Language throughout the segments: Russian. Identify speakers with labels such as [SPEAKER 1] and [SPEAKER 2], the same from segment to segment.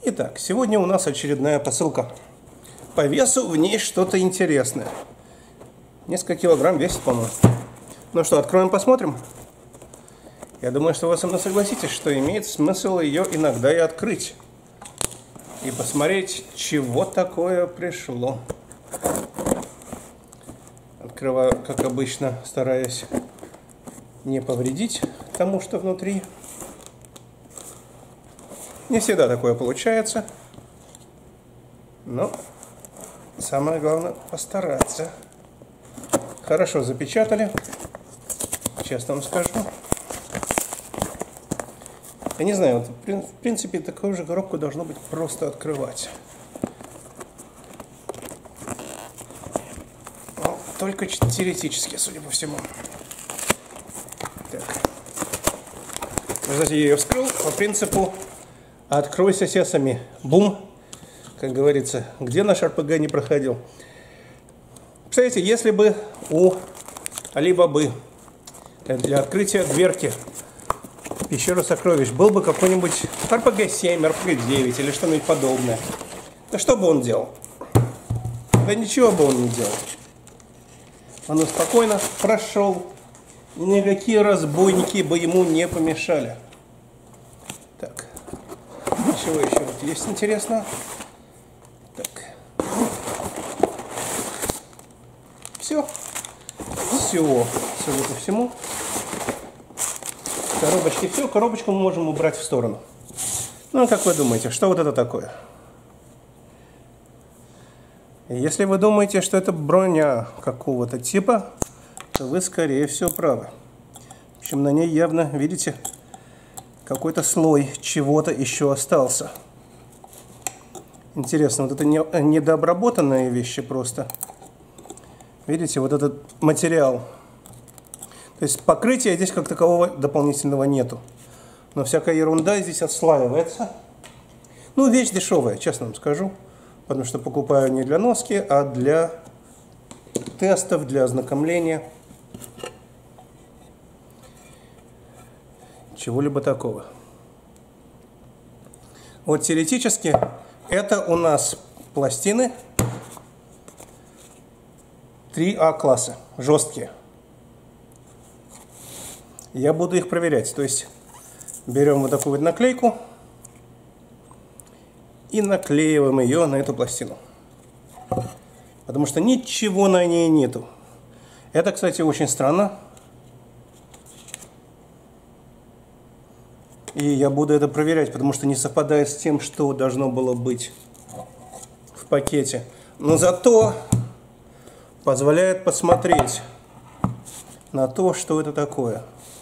[SPEAKER 1] Итак, сегодня у нас очередная посылка. По весу в ней что-то интересное. Несколько килограмм весит, по-моему. Ну что, откроем, посмотрим? Я думаю, что вы со мной согласитесь, что имеет смысл ее иногда и открыть. И посмотреть, чего такое пришло. Открываю, как обычно, стараясь не повредить тому, что внутри. Не всегда такое получается, но самое главное постараться. Хорошо запечатали, честно вам скажу. Я не знаю, вот, в принципе, такую же коробку должно быть просто открывать. Но только теоретически, судя по всему. Так. Кстати, я ее вскрыл по принципу «откройся сесами». Бум! Как говорится, где наш РПГ не проходил. Представляете, если бы у Алибабы для открытия дверки пещеры сокровищ был бы какой-нибудь РПГ-7, РПГ-9 или что-нибудь подобное, то что бы он делал? Да ничего бы он не делал. Он спокойно прошел. Никакие разбойники бы ему не помешали. Так. Чего еще вот есть интересно? Так. Все. Все, судя по всему. Коробочки все. Коробочку мы можем убрать в сторону. Ну, как вы думаете, что вот это такое? Если вы думаете, что это броня какого-то типа, то вы, скорее всего, правы. В общем, на ней явно, видите, какой-то слой чего-то еще остался. Интересно, вот это недообработанные вещи просто. Видите, вот этот материал. То есть покрытия здесь как такового дополнительного нету. Но всякая ерунда здесь отслаивается. Ну, вещь дешевая, честно вам скажу. Потому что покупаю не для носки, а для тестов, для ознакомления. Чего-либо такого. Вот теоретически это у нас пластины 3А класса, жесткие. Я буду их проверять. То есть берем вот такую вот наклейку и наклеиваем ее на эту пластину. Потому что ничего на ней нету. Это, кстати, очень странно. И я буду это проверять, потому что не совпадает с тем, что должно было быть в пакете. Но зато позволяет посмотреть на то, что это такое.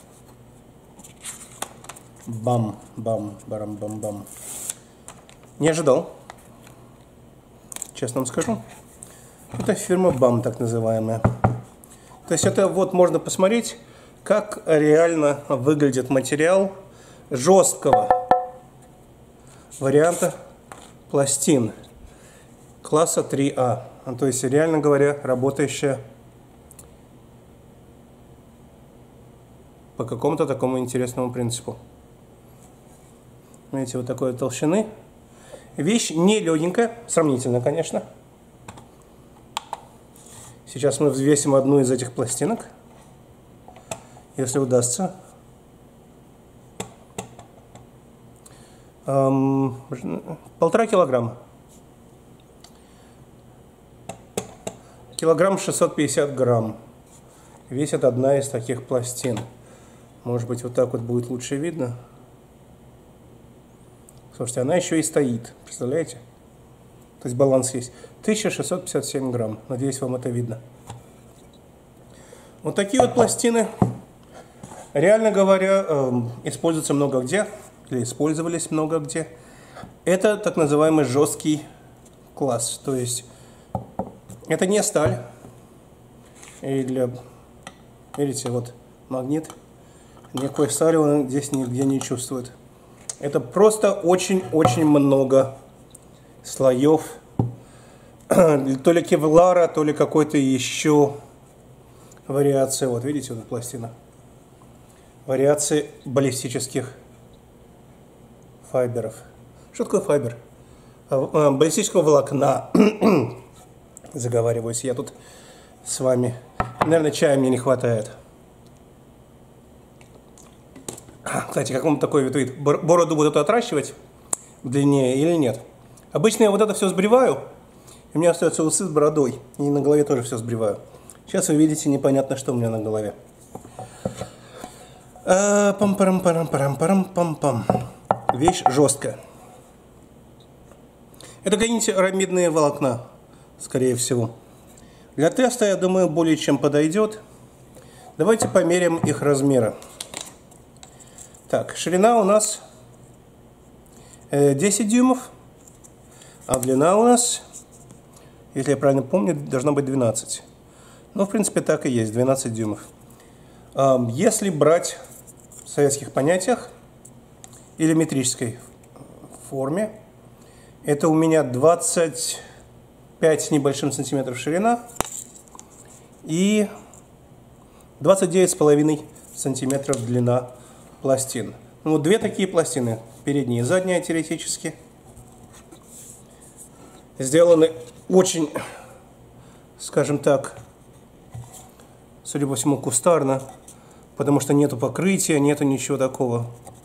[SPEAKER 1] Бам, бам, барам, бам, бам. Не ожидал. Честно вам скажу. Это фирма БАМ, так называемая. То есть это вот можно посмотреть, как реально выглядит материал жесткого варианта пластин класса 3А. То есть, реально говоря, работающая по какому-то такому интересному принципу. Видите, вот такой толщины. Вещь не легенькая, сравнительно, конечно. Сейчас мы взвесим одну из этих пластинок, если удастся. 1,5 килограмма. Килограмм 650 грамм. Весит одна из таких пластин. Может быть, вот так вот будет лучше видно. Слушайте, она еще и стоит. Представляете? То есть баланс есть. 1657 грамм. Надеюсь, вам это видно. Вот такие вот пластины, реально говоря, используются много где. Или использовались много где. Это так называемый жесткий класс. То есть это не сталь. И для... Видите, вот магнит. Никакой стали он здесь нигде не чувствует. Это просто очень-очень много слоев. То ли кевлара, то ли какой-то еще вариации. Вот видите, вот пластина. Вариации баллистических файберов. Что такое файбер? баллистического волокна. Заговариваюсь я тут с вами. Наверное, чая мне не хватает. Кстати, как вам такой вид? Бороду будут отращивать длиннее или нет? Обычно я вот это все сбриваю, и у меня остаются усы с бородой. И на голове тоже все сбриваю. Сейчас вы видите непонятно, что у меня на голове. Пам-парам-парам-парам-парам-пам-пам. Вещь жесткая. Это какие-нибудь арамидные волокна, скорее всего. Для теста, я думаю, более чем подойдет. Давайте померяем их размеры. Так, ширина у нас 10 дюймов, а длина у нас, если я правильно помню, должна быть 12. Ну, в принципе, так и есть, 12 дюймов. Если брать в советских понятиях или метрической форме, это у меня 25 с небольшим сантиметров ширина и 29,5 сантиметров длина пластин. Ну, вот две такие пластины, передняя и задняя теоретически, сделаны очень, скажем так, судя по всему, кустарно, потому что нету покрытия, нету ничего такого.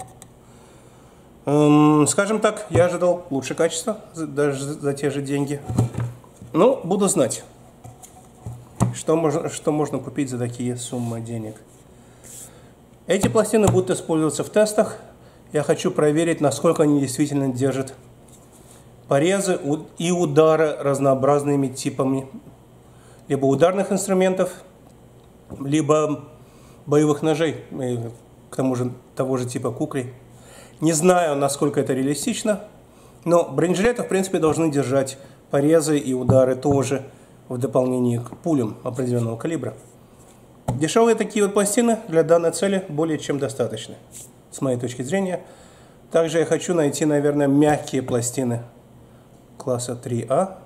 [SPEAKER 1] Скажем так, я ожидал лучше качества, даже за те же деньги. Но буду знать, что можно купить за такие суммы денег. Эти пластины будут использоваться в тестах. Я хочу проверить, насколько они действительно держат порезы и удары разнообразными типами либо ударных инструментов, либо боевых ножей, к тому же того же типа кукри. Не знаю, насколько это реалистично, но бронежилеты, в принципе, должны держать порезы и удары тоже в дополнение к пулям определенного калибра. Дешевые такие вот пластины для данной цели более чем достаточны, с моей точки зрения. Также я хочу найти, наверное, мягкие пластины класса 3А.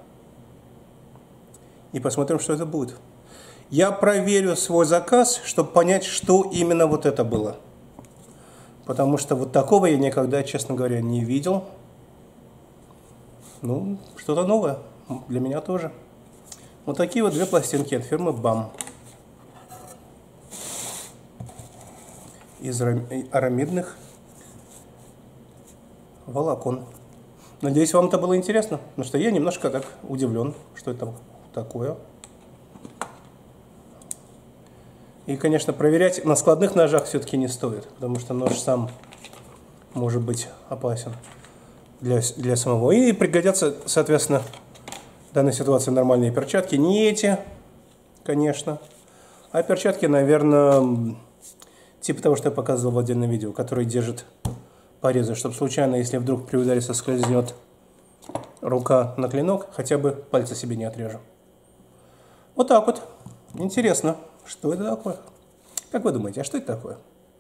[SPEAKER 1] И посмотрим, что это будет. Я проверю свой заказ, чтобы понять, что именно вот это было. Потому что вот такого я никогда, честно говоря, не видел. Ну, что-то новое. Для меня тоже. Вот такие вот две пластинки от фирмы BAM. Из арамидных волокон. Надеюсь, вам это было интересно, потому что я немножко так удивлен, что это такое. И, конечно, проверять на складных ножах все-таки не стоит, потому что нож сам может быть опасен для самого. И пригодятся, соответственно, в данной ситуации нормальные перчатки. Не эти, конечно, а перчатки, наверное, типа того, что я показывал в отдельном видео, которые держат порезы, чтобы случайно, если вдруг при ударе соскользнет рука на клинок, хотя бы пальцы себе не отрежу. Вот так вот. Интересно, что это такое? Как вы думаете, а что это такое?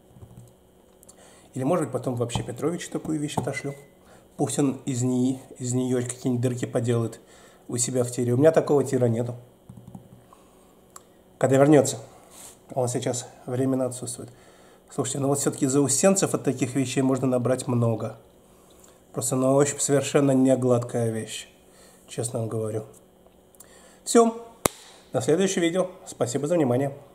[SPEAKER 1] Или, может быть, потом вообще Петровичу такую вещь отошлю? Пусть он из нее какие-нибудь дырки поделает у себя в тире. У меня такого тира нету. Когда вернется. Он сейчас временно отсутствует. Слушайте, ну вот все-таки заусенцев от таких вещей можно набрать много. Просто на ощупь совершенно не гладкая вещь. Честно вам говорю. Все. До следующего видео. Спасибо за внимание.